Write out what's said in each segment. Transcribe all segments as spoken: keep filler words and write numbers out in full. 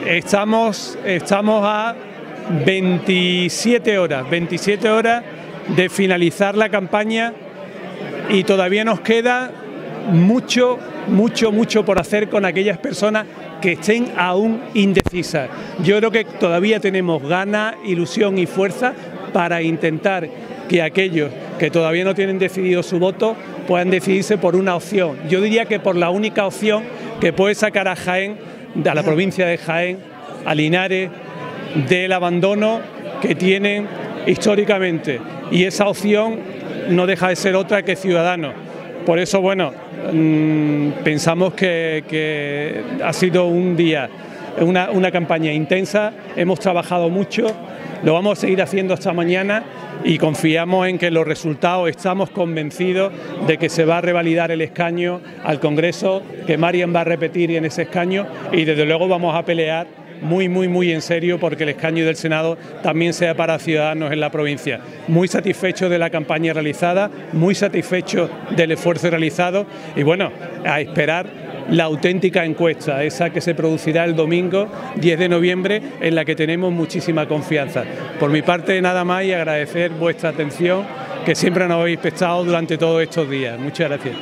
Estamos, estamos a veintisiete horas, veintisiete horas de finalizar la campaña y todavía nos queda mucho, mucho, mucho por hacer con aquellas personas que estén aún indecisas. Yo creo que todavía tenemos ganas, ilusión y fuerza para intentar que aquellos que todavía no tienen decidido su voto puedan decidirse por una opción. Yo diría que por la única opción que puede sacar a Jaén, a la provincia de Jaén, a Linares, del abandono que tienen históricamente. Y esa opción no deja de ser otra que Ciudadanos. Por eso, bueno, mmm, pensamos que, que ha sido un día, una, una campaña intensa, hemos trabajado mucho, lo vamos a seguir haciendo hasta mañana y confiamos en que los resultados, estamos convencidos de que se va a revalidar el escaño al Congreso, que Marian va a repetir en ese escaño y desde luego vamos a pelear muy, muy, muy en serio porque el escaño del Senado también sea para Ciudadanos en la provincia. Muy satisfechos de la campaña realizada, muy satisfechos del esfuerzo realizado y bueno, a esperar la auténtica encuesta, esa que se producirá el domingo diez de noviembre, en la que tenemos muchísima confianza. Por mi parte nada más y agradecer vuestra atención que siempre nos habéis prestado durante todos estos días. Muchas gracias.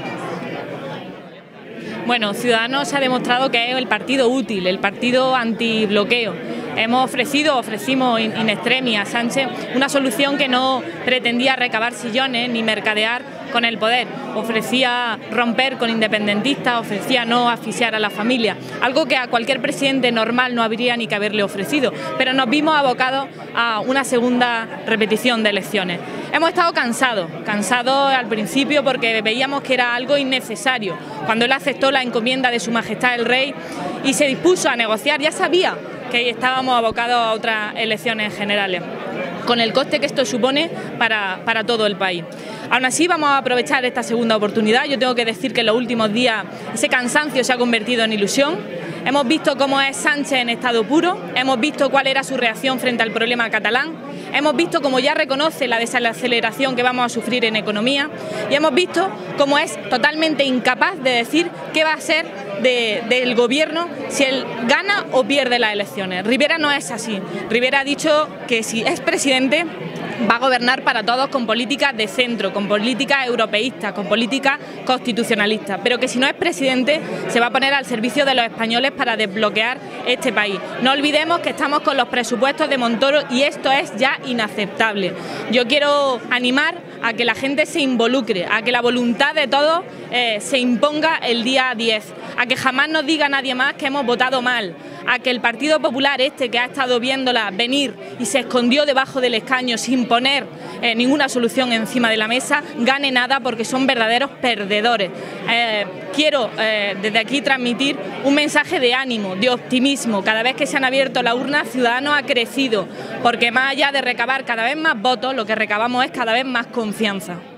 Bueno, Ciudadanos ha demostrado que es el partido útil, el partido antibloqueo. Hemos ofrecido, ofrecimos in, in extremis a Sánchez una solución que no pretendía recabar sillones ni mercadear con el poder. Ofrecía romper con independentistas, ofrecía no asfixiar a la familia, algo que a cualquier presidente normal no habría ni que haberle ofrecido, pero nos vimos abocados a una segunda repetición de elecciones. Hemos estado cansados, cansados al principio porque veíamos que era algo innecesario. Cuando él aceptó la encomienda de Su Majestad el Rey y se dispuso a negociar, ya sabía que estábamos abocados a otras elecciones generales, con el coste que esto supone para, para todo el país. Aún así vamos a aprovechar esta segunda oportunidad. Yo tengo que decir que en los últimos días ese cansancio se ha convertido en ilusión. Hemos visto cómo es Sánchez en estado puro, hemos visto cuál era su reacción frente al problema catalán, hemos visto cómo ya reconoce la desaceleración que vamos a sufrir en economía y hemos visto cómo es totalmente incapaz de decir qué va a ser de, del gobierno si él gana o pierde las elecciones. Rivera no es así. Rivera ha dicho que si es presidente va a gobernar para todos con políticas de centro, con políticas europeístas, con políticas constitucionalistas, pero que si no es presidente se va a poner al servicio de los españoles para desbloquear este país. No olvidemos que estamos con los presupuestos de Montoro y esto es ya inaceptable. Yo quiero animar a que la gente se involucre, a que la voluntad de todos eh, se imponga el día diez, a que jamás nos diga nadie más que hemos votado mal, a que el Partido Popular este que ha estado viéndola venir y se escondió debajo del escaño sin poner eh, ninguna solución encima de la mesa, gane nada porque son verdaderos perdedores. Eh, quiero eh, desde aquí transmitir un mensaje de ánimo, de optimismo. Cada vez que se han abierto las urnas, Ciudadanos ha crecido, porque más allá de recabar cada vez más votos, lo que recabamos es cada vez más confianza.